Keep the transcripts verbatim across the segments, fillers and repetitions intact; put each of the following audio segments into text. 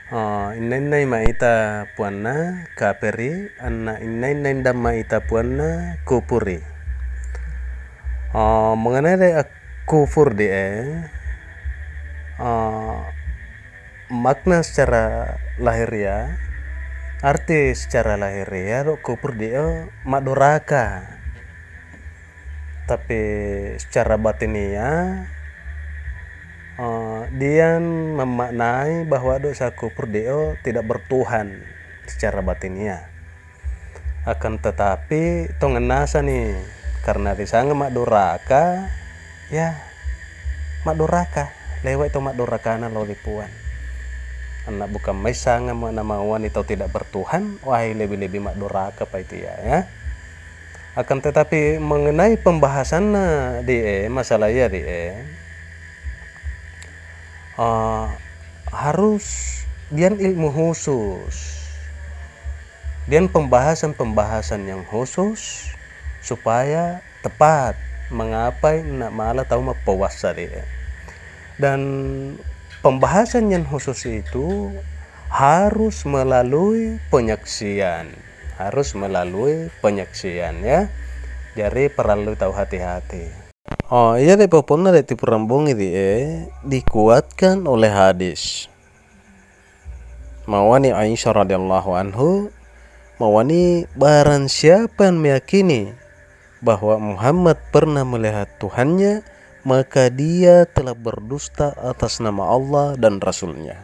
Oh, innainai maita puanna kaperi, anna innainai ndam maita puanna kupuri. Oh, mengenai de kufur de oh, makna secara lahiriah, arti secara lahiriah do kufur de madoraka. Tapi secara batiniah Uh, dia memaknai bahwa dosa kufur deo tidak bertuhan secara batiniah. Akan tetapi tongenasa nih karena disanga mak doraka ya mak doraka lewat itu mak dorakana lolipuan anak bukan mai sanga mak nama wanita tidak bertuhan wah lebih-lebih mak doraka pa itu ya, ya. Akan tetapi mengenai pembahasan di masalah ya di Uh, harus dian ilmu khusus dian pembahasan-pembahasan yang khusus supaya tepat mengapai nak malah tahu mah puasa dia. Dan pembahasan yang khusus itu harus melalui penyaksian harus melalui penyaksian ya, jadi perlu tahu hati-hati. Oh iya deh pokoknya deh tipu rambung ini eh dikuatkan oleh hadis. Mawani Aisyah radhiyallahu anhu, mawani barang siapa yang meyakini bahwa Muhammad pernah melihat Tuhannya, maka dia telah berdusta atas nama Allah dan Rasulnya.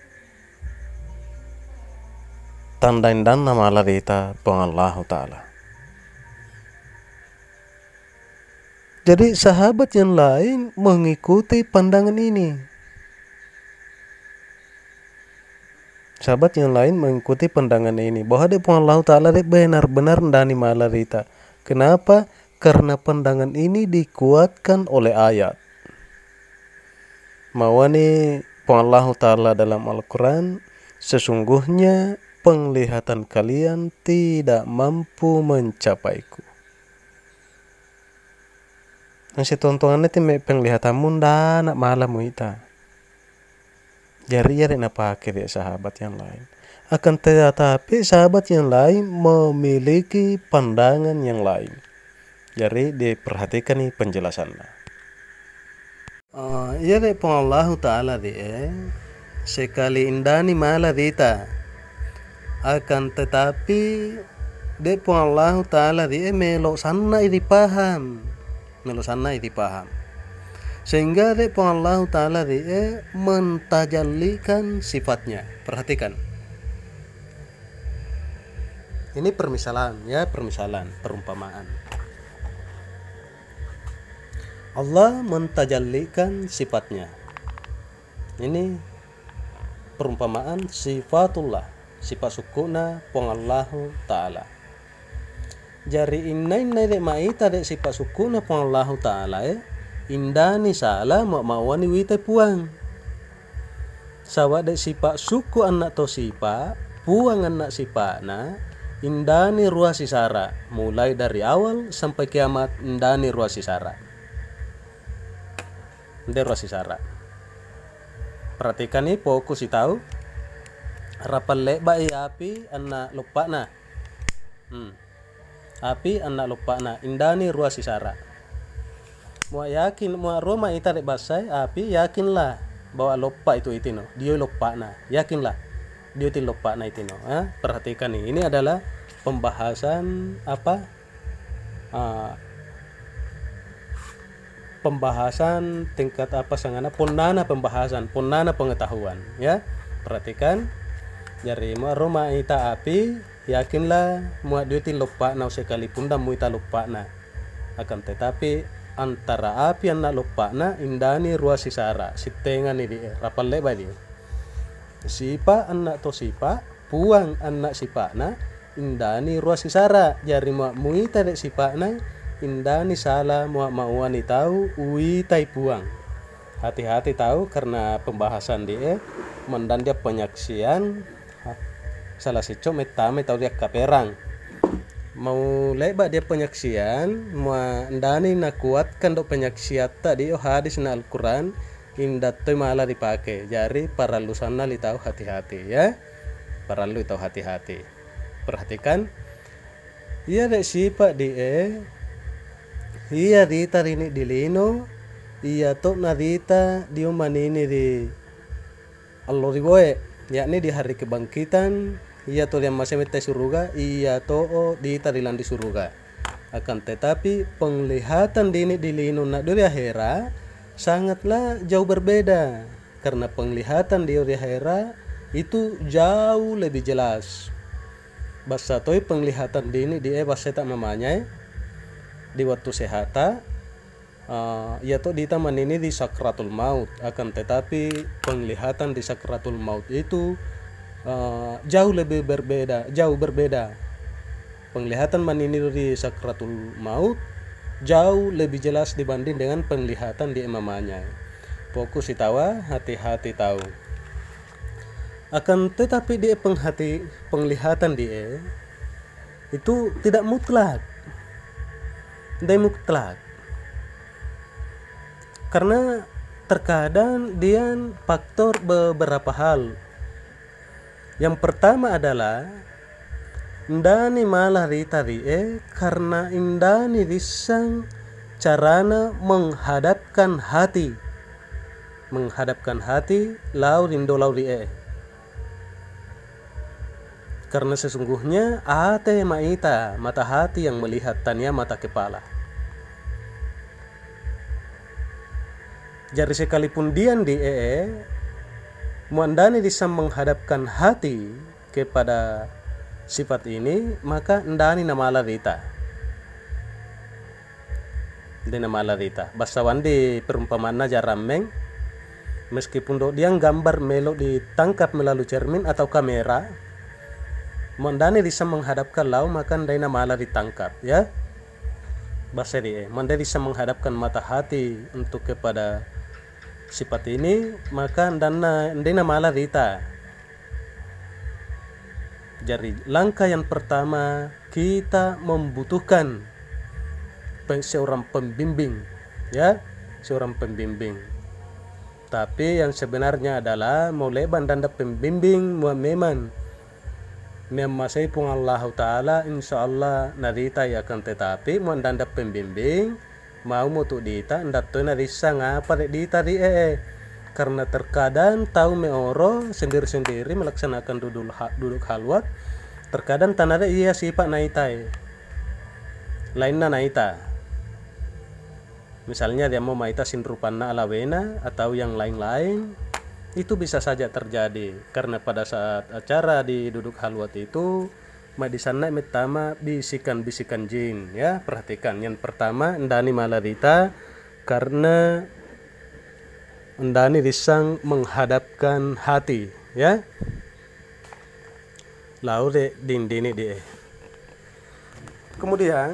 Tandain dan nama Allah kita pengallahu ta'ala. Jadi sahabat yang lain mengikuti pandangan ini. Sahabat yang lain mengikuti pandangan ini bahwa dia Allah Ta'ala benar-benar ndani malarita. Kenapa? Karena pandangan ini dikuatkan oleh ayat. Mawani Allah Ta'ala dalam Al-Quran, sesungguhnya penglihatan kalian tidak mampu mencapaiku. Nah si tontonan itu penglihatanmu nda nak malam muita. Jadi ya nak pakai dia sahabat yang lain. Akan tetapi sahabat yang lain memiliki pandangan yang lain. Jadi diperhatikan nih penjelasannya. Oh, ya deh Allah Ta'ala dia sekali indani malah dita. Akan tetapi dia Allah Ta'ala dia melok sana ini paham. Melusana itu paham sehingga de Allah Ta'ala dia mentajallikan sifatnya. Perhatikan ini permisalan ya, permisalan perumpamaan. Allah mentajallikan sifatnya, ini perumpamaan sifatullah, sifat sukuna pengallahu Ta'ala. Jari inna inna dek maita dek sifat sukuna pun Allah Ta'ala ya indani salah mak mawani wita puang sawa dek sifat suku anak to sifat puang anak sifat na indani ruas sisara mulai dari awal sampai kiamat indani ruas sisara indani ruas sisara. Perhatikan nih fokus si tahu rapal leba api anak lupa na hmm. Api anak lupa na indani ruas sisara. Mua yakin mua Roma ita de basai api yakinlah bahwa lupa itu itu no. Dia lupa na yakinlah dia itu lupa na itu no. Eh? Perhatikan nih ini adalah pembahasan apa? Uh, pembahasan tingkat apa sangana punana pembahasan punana pengetahuan ya. Perhatikan dari mua Roma ita api yakinlah muat duitin lupa na sekalipun dah muita lupa na akan tetapi antara api anak lupa na indani ruas sisara sitengan ini rapal leba dia sipa anak to sipa puang anak sipa na indani ruas sisara jari muat muita dek sipa na indani salah muat mauani tahu uitai puang. Hati-hati tahu karena pembahasan dia mendandia penyaksian salah si com etame tahu dia kaperang mau lebat dia penyaksian mau ndani nak kuatkan do penyaksian tadi oh hadis na Al-Quran indat tu malah dipakai. Jadi perlu sana li tahu hati-hati ya. Perlu tahu hati-hati. Perhatikan. Iya dek sifat di e. Iya dita rini dilino. Iya tok nadita diumanini di Allah riboe. Yakni di hari kebangkitan. Iya to yang masih mete surga. Iya to dita dilandi surga. Akan tetapi penglihatan dini dilino nak dari akhirat sangatlah jauh berbeda. Karena penglihatan di akhirat itu jauh lebih jelas. Basa toy penglihatan dini di e basa tak mamanya di waktu sehata uh, ya to dita manini di sakratul maut. Akan tetapi penglihatan di sakratul maut itu uh, jauh lebih berbeda, jauh berbeda. Penglihatan manini di sakratul maut jauh lebih jelas dibanding dengan penglihatan di mamanya. Fokus itawa, hati-hati tahu. Akan tetapi dia penghati penglihatan dia itu tidak mutlak, tidak mutlak, karena terkadang dia faktor beberapa hal. Yang pertama adalah indani malah rita rie karena indani risang carana menghadapkan hati, menghadapkan hati lau rindo lau rie. Karena sesungguhnya ate maita, mata hati yang melihat tanya mata kepala. Jadi sekalipun dian di ee, muandani bisa menghadapkan hati kepada sifat ini, maka ndani nama larita. Di nama larita. Basawan di perumpamaan jarameng, meskipun do dia gambar melo ditangkap melalui cermin atau kamera, mandani bisa menghadapkan lau maka ndai malah ditangkap ya. Bahasa dia mandai bisa menghadapkan mata hati untuk kepada sifat ini maka ndana ndai malah rita. Jadi langkah yang pertama kita membutuhkan seorang pembimbing ya, seorang pembimbing. Tapi yang sebenarnya adalah mulai bandanda pembimbing memang memasai pun Allah Ta'ala insyaallah narita ya akan tetapi mandanda pembimbing mau mutu dita ndak to narisa ngapa dek dita di eh karena terkadang tahu meoro sendiri-sendiri melaksanakan duduk duduk halwat terkadang tanada iya sifat naitai lainnya naita misalnya dia mau maita sindrupanna alawena atau yang lain-lain. Itu bisa saja terjadi karena pada saat acara di duduk halwat itu di sana pertama bisikan-bisikan jin ya. Perhatikan yang pertama ndani malarita karena ndani disang menghadapkan hati ya. Lalu de dindini de. Kemudian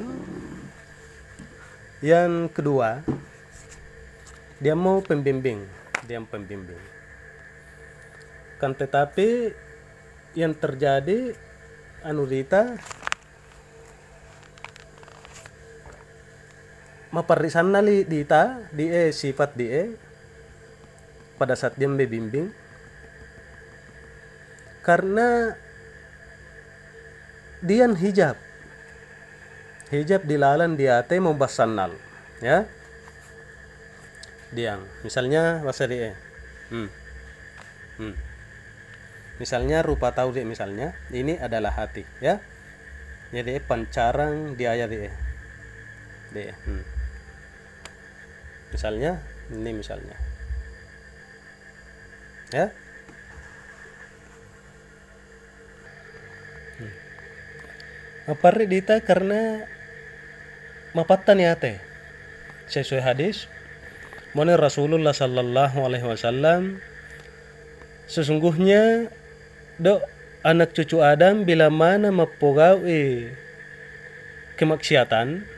yang kedua dia mau pembimbing, dia pembimbing. Kan tetapi yang terjadi anurita maparisan nali dita di e sifat di e pada saat dia membimbing karena dian hijab hijab dilalan dia te membasannal ya diang misalnya bahasa di e hmm. Hmm. Misalnya rupa tahu deh misalnya ini adalah hati ya. Jadi pancarang di ayat deh. Deh. Hmm. Misalnya ini misalnya. Ya. Hmm. Apa dita karena mapatan ya teh. Sesuai hadis mana Rasulullah sallallahu alaihi wasallam sesungguhnya do anak cucu Adam bila mana mempogawi kemaksiatan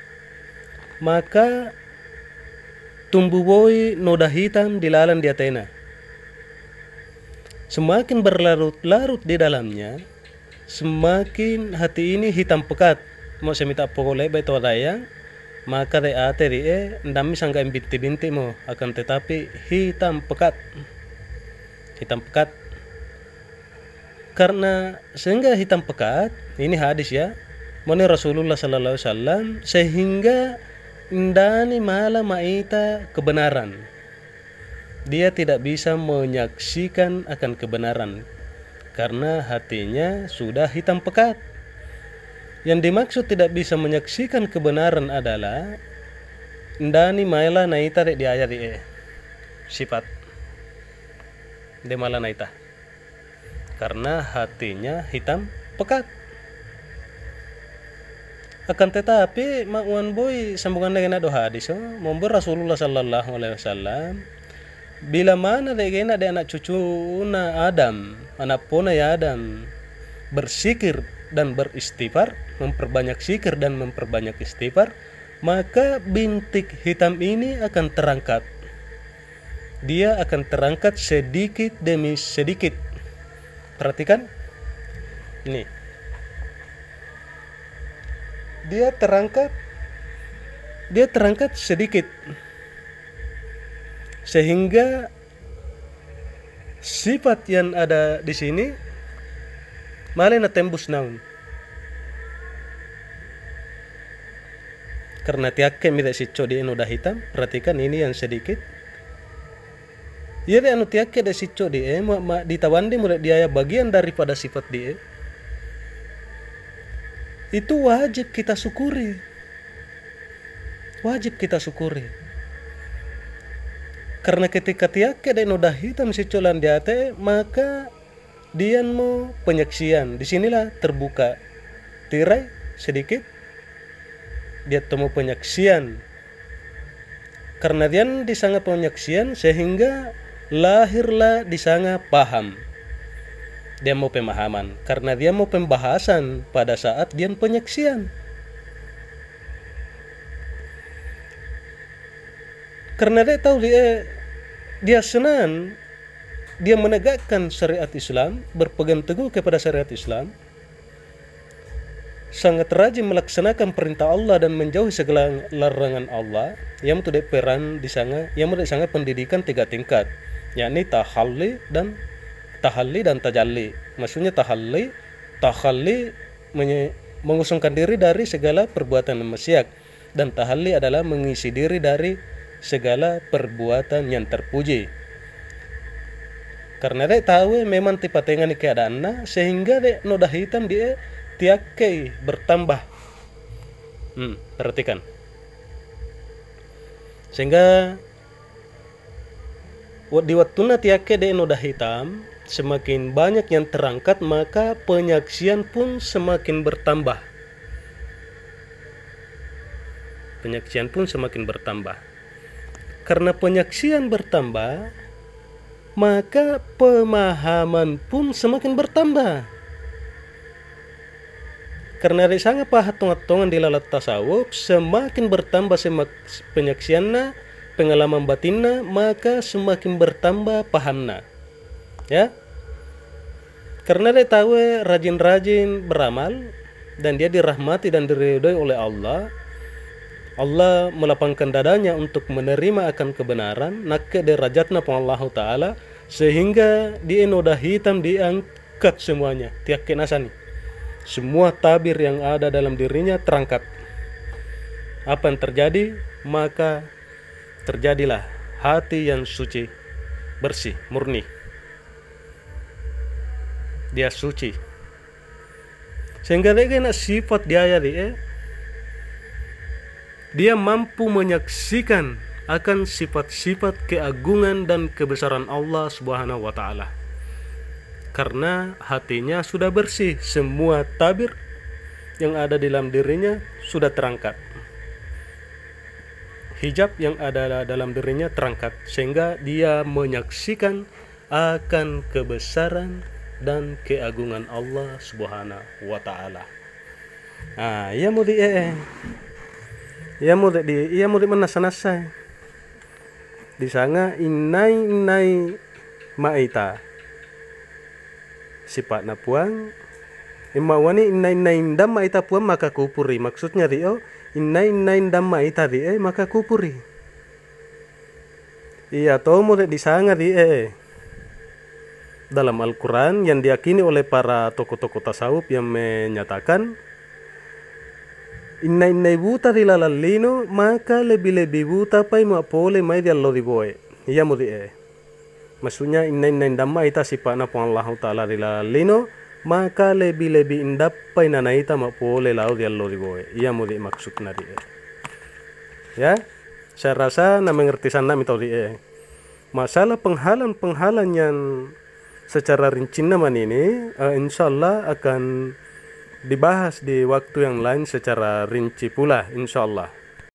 maka tumbuh boy noda hitam di lalan di atena. Semakin berlarut-larut di dalamnya semakin hati ini hitam pekat. Mau saya minta pokoknya betul daya maka de ate di e ndami sangka binti-binti mo, akan tetapi hitam pekat, hitam pekat. Karena sehingga hitam pekat, ini hadis ya, mani Rasulullah Sallallahu Alaihi Wasallam, sehingga ndani mala maita kebenaran, dia tidak bisa menyaksikan akan kebenaran karena hatinya sudah hitam pekat. Yang dimaksud tidak bisa menyaksikan kebenaran adalah ndani maila naita di ayat di sifat de mala naita, karena hatinya hitam pekat. Akan tetapi makwan boy sambungan dengan do hadis oh, memberi Rasulullah Sallallahu Alaihi Wasallam bila mana degena de anak cucu na Adam, anak pona ya Adam bersikir dan beristighfar, memperbanyak sikir dan memperbanyak istighfar, maka bintik hitam ini akan terangkat. Dia akan terangkat sedikit demi sedikit. Perhatikan ini, dia terangkat, dia terangkat sedikit, sehingga sifat yang ada di sini malena tembus naun. Karena tiakke mida sicco di udah hitam, perhatikan ini yang sedikit. Ia de anu tiakke de sicco di e ma, ma ditawandi mulai dia bagian daripada sifat dia. Itu wajib kita syukuri. Wajib kita syukuri. Karena ketika tiakke de udah hitam sicco lan dia te, maka dian mau penyaksian. Disinilah terbuka tirai sedikit, dia temu penyaksian. Karena dia disanga penyaksian sehingga lahirlah disanga paham. Dia mau pemahaman karena dia mau pembahasan pada saat dia penyaksian. Karena dia tahu dia dia senang, dia menegakkan syariat Islam, berpegang teguh kepada syariat Islam, sangat rajin melaksanakan perintah Allah dan menjauhi segala larangan Allah. Yang tidak peran di sana, yang tidak sangat pendidikan tiga tingkat, yakni tahalli dan tahalli dan tajalli. Maksudnya tahalli, tahalli mengusungkan diri dari segala perbuatan maksiat, dan tahalli adalah mengisi diri dari segala perbuatan yang terpuji. Karena dia tahu memang tipe tengah ni keadaannya, sehingga dia noda hitam dia tiakke bertambah. Hmm, perhatikan. Sehingga di waktunya tiakke dia noda hitam, semakin banyak yang terangkat, maka penyaksian pun semakin bertambah. Penyaksian pun semakin bertambah. Karena penyaksian bertambah, maka pemahaman pun semakin bertambah. Karena dari sangat pahatung-hatungan di lalat tasawuf, semakin bertambah semak penyaksianna, pengalaman batinna, maka semakin bertambah pahamna. Ya, karena dia tahu rajin-rajin beramal dan dia dirahmati dan diridhoi oleh Allah. Allah melapangkan dadanya untuk menerima akan kebenaran, nakke derajatna pun Allah Ta'ala, sehingga di noda hitam diangkat semuanya, tiakke nasani. Semua tabir yang ada dalam dirinya terangkat. Apa yang terjadi? Maka terjadilah hati yang suci, bersih, murni. Dia suci. Sehingga dia kena sifat dia ya dia. Dia mampu menyaksikan akan sifat-sifat keagungan dan kebesaran Allah Subhanahu wa Ta'ala. Karena hatinya sudah bersih, semua tabir yang ada di dalam dirinya sudah terangkat. Hijab yang ada dalam dirinya terangkat, sehingga dia menyaksikan akan kebesaran dan keagungan Allah Subhanahu wa Ta'ala. Ah, ya mau di eh ia murid di ia murid menasa-nasa di sana inai inai maita sifat na puang Ima wani inna inna indam ita puan maka kupuri. Maksudnya rio inna inna indam ita rie maka kupuri. Iya tomo di sanga rie. Dalam Al-Quran yang diyakini oleh para tokoh-tokoh tasawuf yang menyatakan inna inna buta di lalallino maka lebih-lebih buta pai ma pole mai di allo di boy. Iya mudi e. Maksudnya inna inna indamma ita sipana po Allah Ta'ala di lalallino maka lebih-lebih indap pai nana ita ma pole lau di allo di boy. Iya mudi maksudnya di e. Ya, saya rasa na mengerti sana mitau di e. Masalah penghalang-penghalang yang secara rinci naman ini uh, insya Allah akan dibahas di waktu yang lain secara rinci pula insya Allah.